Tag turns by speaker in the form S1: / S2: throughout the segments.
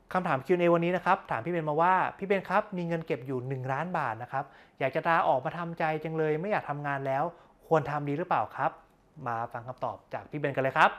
S1: คำถาม Q&A วันนี้นะครับถามพี่เบนมาว่าพี่เบนครับมีเงินเก็บอยู่1ล้านบาทนะครับอยากจะลาออกมาทำใจจังเลยไม่อยากทำงานแล้วควรทำดีหรือเปล่าครับมาฟังคำตอบจากพี่เบนกันเลยครับ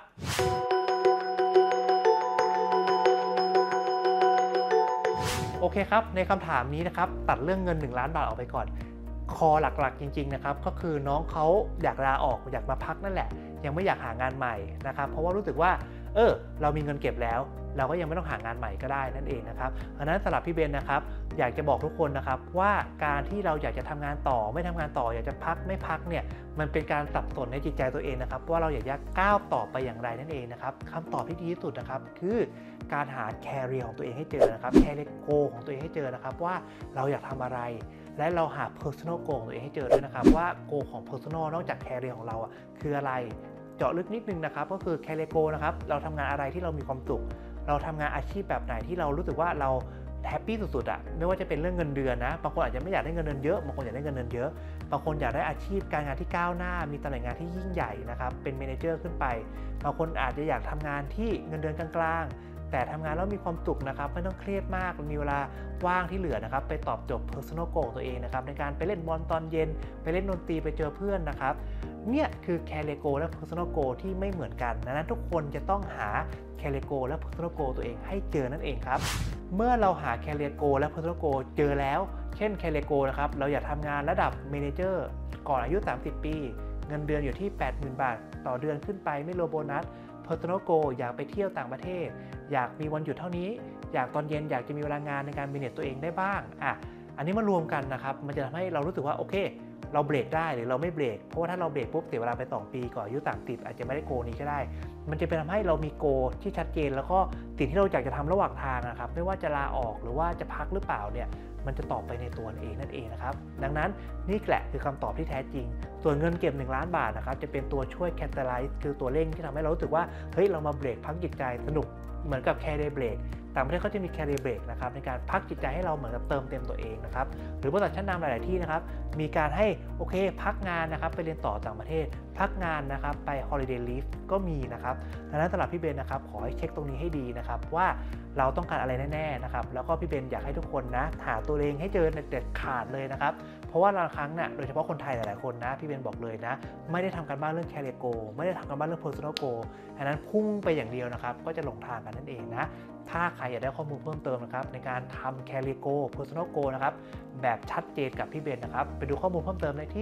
S1: โอเคครับในคำถามนี้นะครับตัดเรื่องเงิน1ล้านบาทออกไปก่อนคอหลักๆจริงๆนะครับก็คือน้องเขาอยากลาออกอยากมาพักนั่นแหละยังไม่อยากหางานใหม่นะครับเพราะว่ารู้สึกว่าเรามีเงินเก็บแล้วเราก็ยังไม่ต้องหางานใหม่ก็ได้นั่นเองนะครับเพราะฉะนั้นสำหรับพี่เบนนะครับอยากจะบอกทุกคนนะครับว่าการที่เราอยากจะทำงานต่อไม่ทำงานต่ออยากจะพักไม่พักเนี่ยมันเป็นการสับสนในจิตใจตัวเองนะครับว่าเราอยากจะก้าวต่อไปอย่างไรนั่นเองนะครับคำตอบที่ดีที่สุดนะครับคือการหาแคริเอร์ของตัวเองให้เจอนะครับแคริเอร์โกของตัวเองให้เจอนะครับว่าเราอยากทำอะไรและเราหา personal goal ของตัวเองให้เจอด้วยนะครับว่า goal ของ personal นอกจาก career ของเราคืออะไรเจาะลึกนิดนึงนะครับก็คือ career goal นะครับเราทำงานอะไรที่เรามีความสุขเราทำงานอาชีพแบบไหนที่เรารู้สึกว่าเราแฮปปี้สุดๆไม่ว่าจะเป็นเรื่องเงินเดือนนะบางคนอาจจะไม่อยากได้เงินเดือนเยอะบางคนอยากได้เงินเดือนเยอะบางคนอยากได้อาชีพการงานที่ก้าวหน้ามีตำแหน่งงานที่ยิ่งใหญ่นะครับเป็นเมเนเจอร์ขึ้นไปบางคนอาจจะอยากทำงานที่เงินเดือนกลางๆแต่ทำงานแล้วมีความสุขนะครับไม่ต้องเครียดมากมีเวลาว่างที่เหลือนะครับไปตอบโจทย์ personal goal ตัวเองนะครับในการไปเล่นบอลตอนเย็นไปเล่นดนตรีไปเจอเพื่อนนะครับเนี่ยคือ career goal และ personal goal ที่ไม่เหมือนกันดังนั้นทุกคนจะต้องหา career goal และ personal goal ตัวเองให้เจอนั่นเองครับเมื่อเราหา career goal และ personal goal เจอแล้วเช่น career goal นะครับเราอยากทำงานระดับ manager ก่อนอายุ30ปีเงินเดือนอยู่ที่ 80,000 บาทต่อเดือนขึ้นไปไม่รวมโบนัส personal goal อยากไปเที่ยวต่างประเทศอยากมีวันหยุดเท่านี้อยากตอนเย็นอยากจะมีเวลางานในการ manage ตัวเองได้บ้างอันนี้มารวมกันนะครับมันจะทำให้เรารู้สึกว่าโอเคเราเบรกได้หรือเราไม่เบรกเพราะว่าถ้าเราเบรกปุ๊บเสียเวลาไป2ปีก่อนอายุ30อาจจะไม่ได้โกนี้ก็ได้มันจะเป็นทำให้เรามีโกที่ชัดเจนแล้วก็สิ่งที่เราอยากจะทำระหว่างทางนะครับไม่ว่าจะลาออกหรือว่าจะพักหรือเปล่าเนี่ยมันจะตอบไปในตัวเองนั่นเองนะครับดังนั้นนี่แหละคือคำตอบที่แท้จริงส่วนเงินเก็บ1ล้านบาทนะครับจะเป็นตัวช่วยแคตตาไลซ์คือตัวเร่งที่ทำให้เรารู้สึกว่าเฮ้ยเรามาเบรกพักจิตใจสนุกเหมือนกับแคร์เดย์เบรกต่างประเทศเขาจะมี career break นะครับในการพักจิตใจให้เราเหมือนกับเติมเต็มตัวเองนะครับหรือบริษัทชั้นนำหลายๆที่นะครับมีการให้โอเคพักงานนะครับไปเรียนต่อต่างประเทศพักงานนะครับไป holiday leave ก็มีนะครับดังนั้นสำหรับพี่เบนนะครับขอให้เช็คตรงนี้ให้ดีนะครับว่าเราต้องการอะไรแน่ๆนะครับแล้วก็พี่เบนอยากให้ทุกคนนะหาตัวเองให้เจอเด็ดขาดเลยนะครับเพราะว่าบางครั้งเนี่ยโดยเฉพาะคนไทยหลายๆคนนะพี่เบนบอกเลยนะไม่ได้ทำการบ้านเรื่อง career goal ไม่ได้ทำการบ้านเรื่อง personal goal ดังนั้นพุ่งไปอย่างเดียวนะครับก็จะหลงทางกันนั่นเองนะถ้าใครอยากได้ข้อมูลเพิ่มเติมนะครับในการทำ career goal personal goal นะครับแบบชัดเจนกับพี่เบนนะครับไปดูข้อมูลเพิ่มเติมได้ที่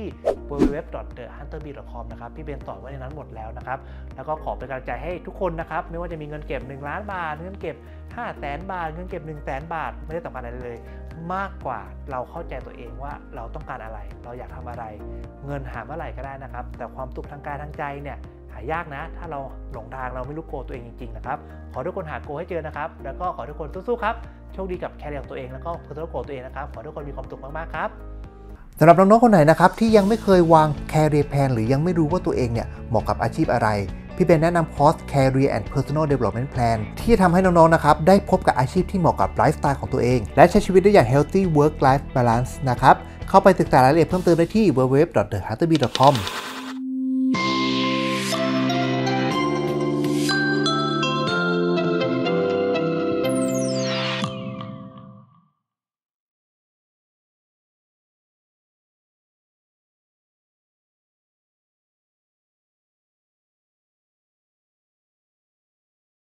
S1: www.thehunterbee.com นะครับพี่เบนสอนไว้ในนั้นหมดแล้วนะครับแล้วก็ขอเป็นกำลังใจให้ทุกคนนะครับไม่ว่าจะมีเงินเก็บ1ล้านบาทเงินเก็บ500,000 บาทเงินเก็บ100,000 บาทไม่ได้สำคัญอะไรเลยมากกว่าเราเข้าใจตัวเองว่าเราต้องการอะไรเราอยากทำอะไรเงินหาเมื่อไหร่ก็ได้นะครับแต่ความสุขทางกายทางใจเนี่ยหายากนะถ้าเราหลงทางเราไม่รู้โกตัวเองจริงๆนะครับขอทุกคนหาโกให้เจอนะครับแล้วก็ขอทุกคนสู้ๆครับโชคดีกับแคริเอร์ของตัวเองแล้วก็เพอร์ซันอลโกตัวเองนะครับขอทุกคนมีความสุขมากๆครับ
S2: สำหรับน้องๆคนไหนนะครับที่ยังไม่เคยวาง career plan หรือยังไม่รู้ว่าตัวเองเนี่ยเหมาะกับอาชีพอะไรพี่เบนแนะนำคอร์ส Career and Personal Development Plan ที่จะทำให้น้องๆนะครับได้พบกับอาชีพที่เหมาะกับไลฟ์สไตล์ของตัวเองและใช้ชีวิตได้อย่าง healthy work life balance นะครับเข้าไปศึกษารายละเอียดเพิ่มเติมได้ที่ www.thehunterbee.com